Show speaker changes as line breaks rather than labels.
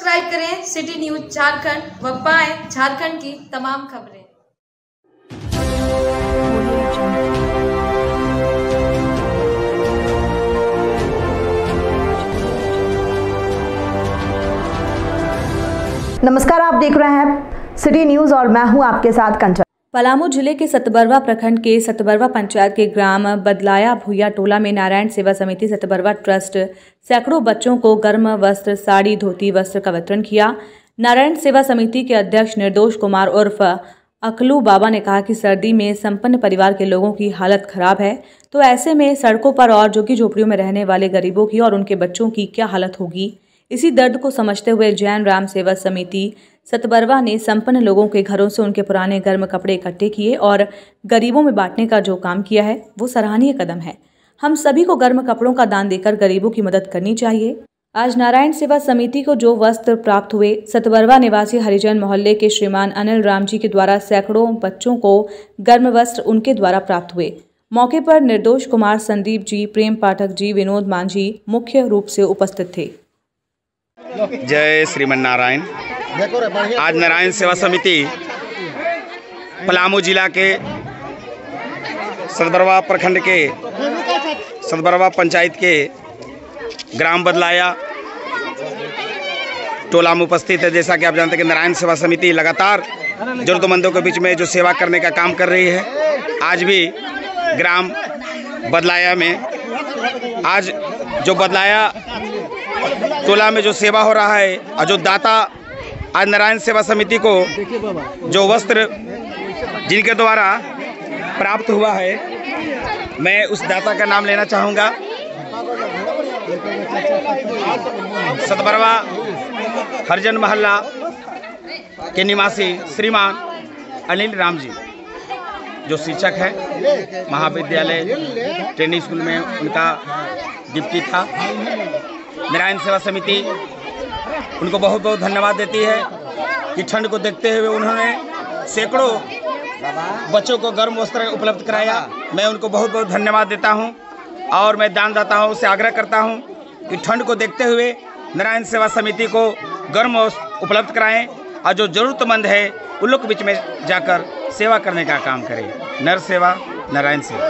Subscribe करें city news Jharkhand व पाएं झारखंड की तमाम खबरें।
नमस्कार, आप देख रहे हैं सिटी न्यूज और मैं हूं आपके साथ कंचन।
पलामू जिले के सतबरवा प्रखंड के सतबरवा पंचायत के ग्राम बदलाया भुइया टोला में नारायण सेवा समिति सतबरवा ट्रस्ट सैकड़ों बच्चों को गर्म वस्त्र, साड़ी, धोती वस्त्र का वितरण किया। नारायण सेवा समिति के अध्यक्ष निर्दोष कुमार उर्फ अकलू बाबा ने कहा कि सर्दी में संपन्न परिवार के लोगों की हालत खराब है, तो ऐसे में सड़कों पर और झुग्गी झोपड़ियों में रहने वाले गरीबों की और उनके बच्चों की क्या हालत होगी। इसी दर्द को समझते हुए जैन राम सेवा समिति सतबरवा ने संपन्न लोगों के घरों से उनके पुराने गर्म कपड़े इकट्ठे किए और गरीबों में बांटने का जो काम किया है वो सराहनीय कदम है। हम सभी को गर्म कपड़ों का दान देकर गरीबों की मदद करनी चाहिए। आज नारायण सेवा समिति को जो वस्त्र प्राप्त हुए, सतबरवा निवासी हरिजन मोहल्ले के श्रीमान अनिल राम जी के द्वारा सैकड़ों बच्चों को गर्म वस्त्र उनके द्वारा प्राप्त हुए। मौके पर निर्दोष कुमार, संदीप जी, प्रेम पाठक जी, विनोद मांझी मुख्य रूप से उपस्थित थे।
जय श्रीमन नारायण। आज नारायण सेवा समिति पलामू जिला के सतबरवा प्रखंड के सतबरवा पंचायत के ग्राम बदलाया टोला में उपस्थित है। जैसा कि आप जानते हैं कि नारायण सेवा समिति लगातार जरूरतमंदों के बीच में जो सेवा करने का काम कर रही है, आज भी ग्राम बदलाया में आज जो बदलाया टोला में जो सेवा हो रहा है और जो दाता आज नारायण सेवा समिति को जो वस्त्र जिनके द्वारा प्राप्त हुआ है, मैं उस दाता का नाम लेना चाहूँगा। सतबरवा हरिजन मोहल्ला के निवासी श्रीमान अनिल राम जी, जो शिक्षक है, महाविद्यालय ट्रेनिंग स्कूल में उनका डिप्टी था। नारायण सेवा समिति उनको बहुत बहुत धन्यवाद देती है कि ठंड को देखते हुए उन्होंने सैकड़ों बच्चों को गर्म वस्त्र उपलब्ध कराया। मैं उनको बहुत बहुत धन्यवाद देता हूं और मैं दानदाताओं से आग्रह करता हूं कि ठंड को देखते हुए नारायण सेवा समिति को गर्म वस्त्र उपलब्ध कराएं और जो ज़रूरतमंद है उन लोग के बीच में जाकर सेवा करने का काम करें। नर सेवा नारायण सेवा।